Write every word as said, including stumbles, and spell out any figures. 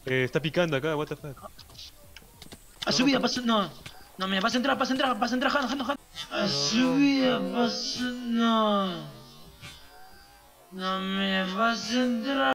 Eh, está picando acá, what the fuck. A subida, pasa. No. No, mira, pasa a entrar, pasa a entrar, pasa a entrar, Jano, Jano, Jano. A subida, pasa. No. No me vas a entrar.